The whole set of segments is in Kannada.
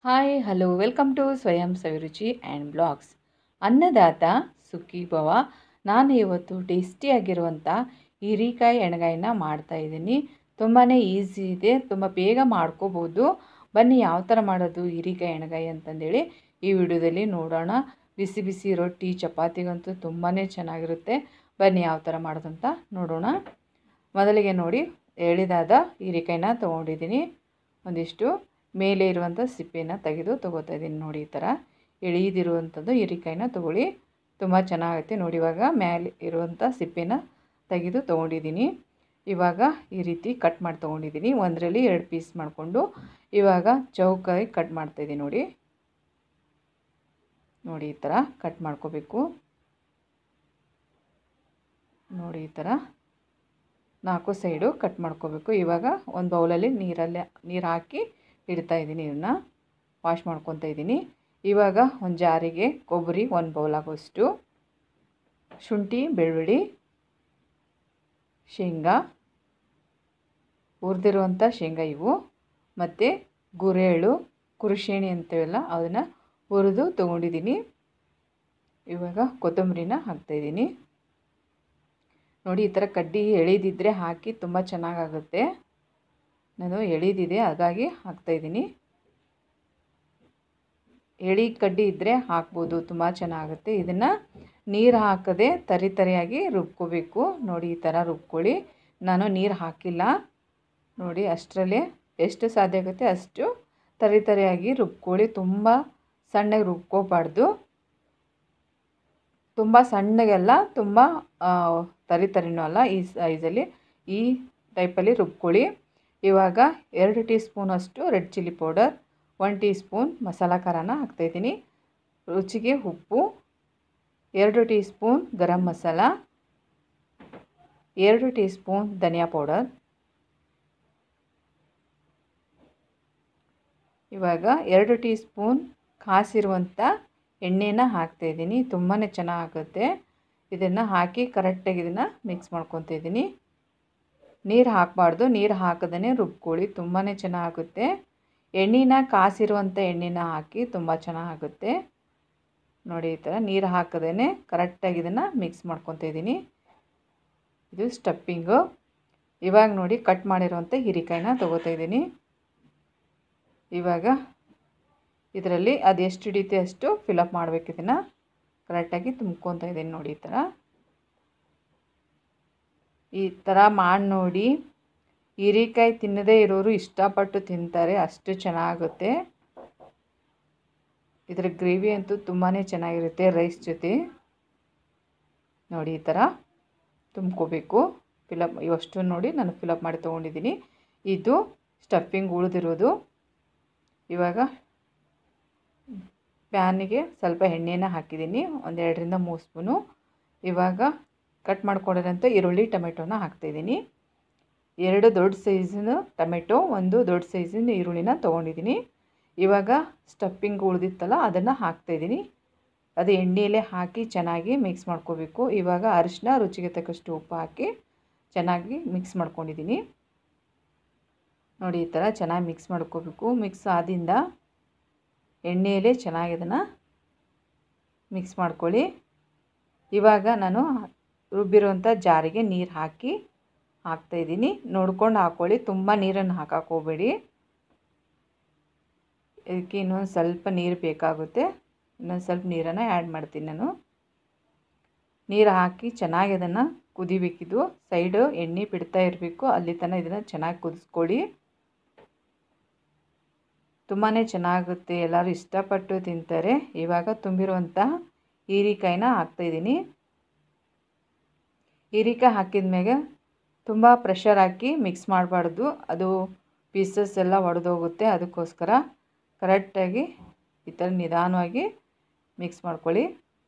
ಹಾಯ್ ಹಲೋ ವೆಲ್ಕಮ್ ಟು ಸ್ವಯಂ ಸವಿರುಚಿ ಆ್ಯಂಡ್ ಬ್ಲಾಗ್ಸ್. ಅನ್ನದಾತ ಸುಖಿ ಭವ. ನಾನು ಇವತ್ತು ಟೇಸ್ಟಿಯಾಗಿರುವಂಥ ಹೀರೆಕಾಯಿ ಎಣ್ಗಾಯಿನ ಮಾಡ್ತಾಯಿದ್ದೀನಿ. ತುಂಬಾ ಈಸಿ ಇದೆ, ತುಂಬ ಬೇಗ ಮಾಡ್ಕೋಬೋದು. ಬನ್ನಿ ಯಾವ ಥರ ಮಾಡೋದು ಹೀರೆಕಾಯಿ ಎಣ್ಗಾಯಿ ಅಂತಂದೇಳಿ ಈ ವಿಡಿಯೋದಲ್ಲಿ ನೋಡೋಣ. ಬಿಸಿ ಬಿಸಿ ರೊಟ್ಟಿ ಚಪಾತಿಗಂತೂ ತುಂಬಾ ಚೆನ್ನಾಗಿರುತ್ತೆ. ಬನ್ನಿ ಯಾವ ಥರ ಮಾಡೋದಂತ ನೋಡೋಣ. ಮೊದಲಿಗೆ ನೋಡಿ, ಎಳೆದಾದ ಹೀರೆಕಾಯಿನ ತೊಗೊಂಡಿದ್ದೀನಿ. ಒಂದಿಷ್ಟು ಮೇಲೆ ಇರುವಂಥ ಸಿಪ್ಪೆನ ತೊಗೋತಾ ಇದ್ದೀನಿ. ನೋಡಿ, ಈ ಥರ ಎಳೆದಿರುವಂಥದ್ದು ಹೀರೆಕಾಯಿನ ತೊಗೊಳ್ಳಿ, ತುಂಬ ಚೆನ್ನಾಗುತ್ತೆ. ನೋಡಿ, ಇವಾಗ ಮೇಲೆ ಇರುವಂಥ ಸಿಪ್ಪೆನ ತೊಗೊಂಡಿದ್ದೀನಿ. ಇವಾಗ ಈ ರೀತಿ ಕಟ್ ಮಾಡಿ ತೊಗೊಂಡಿದ್ದೀನಿ. ಒಂದರಲ್ಲಿ 2 ಪೀಸ್ ಮಾಡಿಕೊಂಡು ಇವಾಗ ಚೌಕಾಗಿ ಕಟ್ ಮಾಡ್ತಾಯಿದ್ದೀನಿ. ನೋಡಿ ಈ ಥರ ಕಟ್ ಮಾಡ್ಕೋಬೇಕು. ನೋಡಿ, ಈ ಥರ 4 ಸೈಡು ಕಟ್ ಮಾಡ್ಕೋಬೇಕು. ಇವಾಗ ಒಂದು ಬೌಲಲ್ಲಿ ನೀರು ಹಾಕಿ ಇಡ್ತಾಯಿದ್ದೀನಿ. ಇದನ್ನು ವಾಶ್ ಮಾಡ್ಕೊತಾ ಇದ್ದೀನಿ. ಇವಾಗ ಒಂದು ಜಾರಿಗೆ ಕೊಬ್ಬರಿ 1 ಬೌಲ್ ಆಗೋಷ್ಟು, ಶುಂಠಿ ಬೆಳ್ಳುಳ್ಳಿ, ಶೇಂಗಾ, ಹುರಿದಿರುವಂಥ ಶೇಂಗಾ ಇವು, ಮತ್ತು ಗುರೆಳ್ಳು ಕುರುಶೇಣಿ ಅಂತೀವಲ್ಲ ಅದನ್ನು ಹುರಿದು ತೊಗೊಂಡಿದ್ದೀನಿ. ಇವಾಗ ಕೊತ್ತಂಬರಿನ ಹಾಕ್ತಾಯಿದ್ದೀನಿ. ನೋಡಿ, ಈ ಥರ ಕಡ್ಡಿ ಎಳೆದಿದ್ದರೆ ಹಾಕಿ ತುಂಬ ಚೆನ್ನಾಗಾಗುತ್ತೆ. ನಾನು ಎಳೆದಿದೆ ಹಾಗಾಗಿ ಹಾಕ್ತಾಯಿದ್ದೀನಿ. ಎಳೆ ಕಡ್ಡಿ ಇದ್ದರೆ ಹಾಕ್ಬೋದು, ತುಂಬ ಚೆನ್ನಾಗುತ್ತೆ. ಇದನ್ನು ನೀರು ಹಾಕದೆ ತರಿಯಾಗಿ ರುಬ್ಕೋಬೇಕು. ನೋಡಿ, ಈ ಥರ ರುಬ್ಕೊಳ್ಳಿ. ನಾನು ನೀರು ಹಾಕಿಲ್ಲ. ನೋಡಿ, ಅಷ್ಟರಲ್ಲೇ ಎಷ್ಟು ಸಾಧ್ಯ ಆಗುತ್ತೆ ಅಷ್ಟು ತರಿಯಾಗಿ ರುಬ್ಕೊಳ್ಳಿ. ತುಂಬ ಸಣ್ಣಗೆ ರುಬ್ಕೋಬಾರ್ದು, ತುಂಬ ಸಣ್ಣಗೆಲ್ಲ ತುಂಬ ತರಿನೂ ಅಲ್ಲ. ಈ ಸೈಜಲ್ಲಿ ಈ ಟೈಪಲ್ಲಿ ರುಬ್ಕೊಳ್ಳಿ. ಇವಾಗ 2 ಟೀ ಸ್ಪೂನಷ್ಟು red chilli powder, 1 tea spoon masala ಖಾರನ ಹಾಕ್ತಾಯಿದ್ದೀನಿ. ರುಚಿಗೆ ಉಪ್ಪು, 2 tea spoon garam masala, 2 tea spoon ಧನಿಯಾ ಪೌಡರ್. ಇವಾಗ 2 ಟೀ ಸ್ಪೂನ್ ಕಾಸಿರುವಂಥ ಎಣ್ಣೆನ ಹಾಕ್ತಾಯಿದ್ದೀನಿ. ತುಂಬಾ ಚೆನ್ನಾಗುತ್ತೆ. ಇದನ್ನು ಹಾಕಿ ಕರೆಕ್ಟಾಗಿ ಇದನ್ನು ಮಿಕ್ಸ್ ಮಾಡ್ಕೊತಾ ಇದ್ದೀನಿ. ನೀರು ಹಾಕಬಾರ್ದು, ನೀರು ಹಾಕದೇ ರುಬ್ಕೊಳ್ಳಿ, ತುಂಬಾ ಚೆನ್ನಾಗುತ್ತೆ. ಕಾಸಿರುವಂಥ ಎಣ್ಣೆನ ಹಾಕಿ ತುಂಬ ಚೆನ್ನಾಗುತ್ತೆ. ನೋಡಿ, ಈ ಥರ ನೀರು ಹಾಕದೇ ಕರೆಕ್ಟಾಗಿ ಇದನ್ನು ಮಿಕ್ಸ್ ಮಾಡ್ಕೊತಾ ಇದ್ದೀನಿ. ಇದು ಸ್ಟಫಿಂಗು. ಇವಾಗ ನೋಡಿ, ಕಟ್ ಮಾಡಿರುವಂಥ ಹೀರೆಕಾಯಿನ ತೊಗೋತಾ ಇದ್ದೀನಿ. ಇವಾಗ ಇದರಲ್ಲಿ ಅದು ಎಷ್ಟು ಹಿಡಿಯುತ್ತೆ ಅಷ್ಟು ಫಿಲಪ್ ಮಾಡಬೇಕು. ಇದನ್ನು ಕರೆಕ್ಟಾಗಿ ತುಂಬ್ಕೊತಾ ಇದ್ದೀನಿ. ನೋಡಿ, ಈ ಥರ ಮಾಡಿ ನೋಡಿ. ಹೀರೆಕಾಯಿ ತಿನ್ನದೇ ಇರೋರು ಇಷ್ಟಪಟ್ಟು ತಿಂತಾರೆ, ಅಷ್ಟು ಚೆನ್ನಾಗುತ್ತೆ. ಇದರ ಗ್ರೇವಿ ಅಂತೂ ತುಂಬಾ ಚೆನ್ನಾಗಿರುತ್ತೆ ರೈಸ್ ಜೊತೆ. ನೋಡಿ, ಈ ಥರ ತುಂಬ್ಕೋಬೇಕು. ಇವಷ್ಟು ನೋಡಿ ನಾನು ಫಿಲಪ್ ಮಾಡಿ ತೊಗೊಂಡಿದ್ದೀನಿ. ಇದು ಸ್ಟಫಿಂಗ್ ಉಳಿದಿರೋದು. ಇವಾಗ ಪ್ಯಾನಿಗೆ ಸ್ವಲ್ಪ ಎಣ್ಣೆನ ಹಾಕಿದ್ದೀನಿ, 1 2ರಿಂದ 3 ಸ್ಪೂನು. ಇವಾಗ ಕಟ್ ಮಾಡ್ಕೊಂಡಿರೋಂಥ ಈರುಳ್ಳಿ ಟೊಮೆಟೊನ ಹಾಕ್ತಾಯಿದ್ದೀನಿ. 2 ದೊಡ್ಡ ಸೈಜಿನ ಟೊಮೆಟೊ, 1 ದೊಡ್ಡ ಸೈಜಿನ ಈರುಳ್ಳಿನ ತೊಗೊಂಡಿದ್ದೀನಿ. ಇವಾಗ ಸ್ಟಫಿಂಗ್ ಉಳಿದಿತ್ತಲ್ಲ ಅದನ್ನು ಹಾಕ್ತಾಯಿದ್ದೀನಿ. ಅದು ಎಣ್ಣೆಯಲ್ಲೇ ಹಾಕಿ ಚೆನ್ನಾಗಿ ಮಿಕ್ಸ್ ಮಾಡ್ಕೋಬೇಕು. ಇವಾಗ ಅರಿಶಿನ, ರುಚಿಗೆ ತಕ್ಕಷ್ಟು ಉಪ್ಪು ಹಾಕಿ ಚೆನ್ನಾಗಿ ಮಿಕ್ಸ್ ಮಾಡ್ಕೊಂಡಿದ್ದೀನಿ. ನೋಡಿ, ಈ ಥರ ಚೆನ್ನಾಗಿ ಮಿಕ್ಸ್ ಮಾಡ್ಕೋಬೇಕು. ಮಿಕ್ಸ್ ಆದಿಂದ ಎಣ್ಣೆಯಲ್ಲೇ ಚೆನ್ನಾಗಿ ಇದನ್ನು ಮಿಕ್ಸ್ ಮಾಡ್ಕೊಳ್ಳಿ. ಇವಾಗ ನಾನು ರುಬ್ಬಿರುವಂಥ ಜಾರಿಗೆ ನೀರು ಹಾಕ್ತಾಯಿದ್ದೀನಿ. ನೋಡ್ಕೊಂಡು ಹಾಕ್ಕೊಳ್ಳಿ, ತುಂಬ ನೀರನ್ನು ಹಾಕಕ್ಕೆ ಹೋಗಬೇಡಿ. ಇದಕ್ಕೆ ಇನ್ನೊಂದು ಸ್ವಲ್ಪ ನೀರು ಬೇಕಾಗುತ್ತೆ. ಇನ್ನೊಂದು ಸ್ವಲ್ಪ ನೀರನ್ನು ಆ್ಯಡ್ ಮಾಡ್ತೀನಿ ನಾನು. ನೀರು ಹಾಕಿ ಚೆನ್ನಾಗಿ ಅದನ್ನು ಕುದಿಬೇಕಿದು. ಸೈಡು ಎಣ್ಣೆ ಬಿಡ್ತಾ ಇರಬೇಕು, ಅಲ್ಲಿ ತನಕ ಇದನ್ನು ಚೆನ್ನಾಗಿ ಕುದಿಸ್ಕೊಳ್ಳಿ. ತುಂಬಾ ಚೆನ್ನಾಗುತ್ತೆ, ಎಲ್ಲರೂ ಇಷ್ಟಪಟ್ಟು ತಿಂತಾರೆ. ಇವಾಗ ತುಂಬಿರುವಂಥ ಹೀರೆಕಾಯಿನ ಹಾಕ್ತಾಯಿದ್ದೀನಿ. ಹೀರೆಕಾಯಿ ಹಾಕಿದ ಮೇಲೆ ತುಂಬ ಪ್ರೆಷರ್ ಹಾಕಿ ಮಿಕ್ಸ್ ಮಾಡಬಾರ್ದು, ಅದು ಪೀಸಸ್ ಎಲ್ಲ ಒಡೆದೋಗುತ್ತೆ. ಅದಕ್ಕೋಸ್ಕರ ಕರೆಕ್ಟಾಗಿ ಈ ಥರ ನಿಧಾನವಾಗಿ ಮಿಕ್ಸ್ ಮಾಡ್ಕೊಳ್ಳಿ.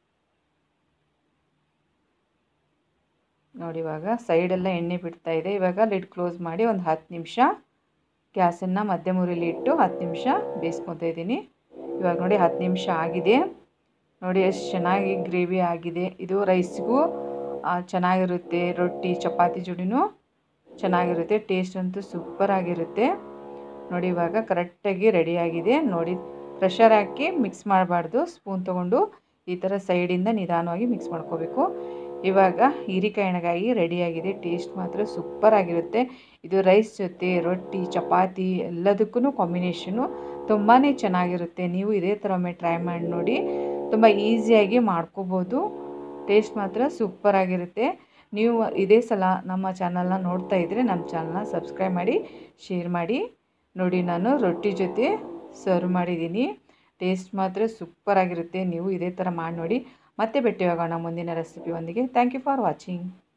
ನೋಡಿ, ಇವಾಗ ಸೈಡೆಲ್ಲ ಎಣ್ಣೆ ಬಿಡ್ತಾ ಇದೆ. ಇವಾಗ ಲಿಡ್ ಕ್ಲೋಸ್ ಮಾಡಿ ಒಂದು 10 ನಿಮಿಷ ಗ್ಯಾಸನ್ನು ಮಧ್ಯಮ ಉರಿಲಿ ಇಟ್ಟು 10 ನಿಮಿಷ ಬೇಯಿಸ್ಕೊತಾ ಇದ್ದೀನಿ. ಇವಾಗ ನೋಡಿ, 10 ನಿಮಿಷ ಆಗಿದೆ. ನೋಡಿ ಎಷ್ಟು ಚೆನ್ನಾಗಿ ಗ್ರೇವಿ ಆಗಿದೆ. ಇದು ರೈಸ್ಗೂ ಚೆನ್ನಾಗಿರುತ್ತೆ, ರೊಟ್ಟಿ ಚಪಾತಿ ಜೋಡಿನೂ ಚೆನ್ನಾಗಿರುತ್ತೆ. ಟೇಸ್ಟ್ ಅಂತೂ ಸೂಪರ್ ಆಗಿರುತ್ತೆ. ನೋಡಿ, ಇವಾಗ ಕರೆಕ್ಟಾಗಿ ರೆಡಿಯಾಗಿದೆ. ನೋಡಿ, ಪ್ರೆಷರ್ ಹಾಕಿ ಮಿಕ್ಸ್ ಮಾಡಬಾರ್ದು. ಸ್ಪೂನ್ ತೊಗೊಂಡು ಈ ಥರ ಸೈಡಿಂದ ನಿಧಾನವಾಗಿ ಮಿಕ್ಸ್ ಮಾಡ್ಕೋಬೇಕು. ಇವಾಗ ಹೀರೆಕಾಯಿ ಎಣ್ಣೆಗಾಯಿ ರೆಡಿಯಾಗಿದೆ. ಟೇಸ್ಟ್ ಮಾತ್ರ ಸೂಪರ್ ಆಗಿರುತ್ತೆ. ಇದು ರೈಸ್ ಜೊತೆ, ರೊಟ್ಟಿ, ಚಪಾತಿ ಎಲ್ಲದಕ್ಕೂ ಕಾಂಬಿನೇಷನು ತುಂಬಾ ಚೆನ್ನಾಗಿರುತ್ತೆ. ನೀವು ಇದೇ ಥರ ಒಮ್ಮೆ ಟ್ರೈ ಮಾಡಿ ನೋಡಿ. ತುಂಬ ಈಸಿಯಾಗಿ ಮಾಡ್ಕೋಬೋದು. ಟೇಸ್ಟ್ ಮಾತ್ರ ಸೂಪರ್ ಆಗಿರುತ್ತೆ. ನೀವು ಇದೇ ಸಲ ನಮ್ಮ ಚಾನಲ್ನ ನೋಡ್ತಾ ಇದ್ದರೆ ನಮ್ಮ ಚಾನಲ್ನ ಸಬ್ಸ್ಕ್ರೈಬ್ ಮಾಡಿ, ಶೇರ್ ಮಾಡಿ. ನೋಡಿ, ನಾನು ರೊಟ್ಟಿ ಜೊತೆ ಸರ್ವ್ ಮಾಡಿದ್ದೀನಿ. ಟೇಸ್ಟ್ ಮಾತ್ರ ಸೂಪರ್ ಆಗಿರುತ್ತೆ. ನೀವು ಇದೇ ಥರ ಮಾಡಿ ನೋಡಿ. ಮತ್ತೆ ಭೇಟಿಯಾಗೋಣ ಮುಂದಿನ ರೆಸಿಪಿ ಒಂದಿಗೆ. Thank you for watching.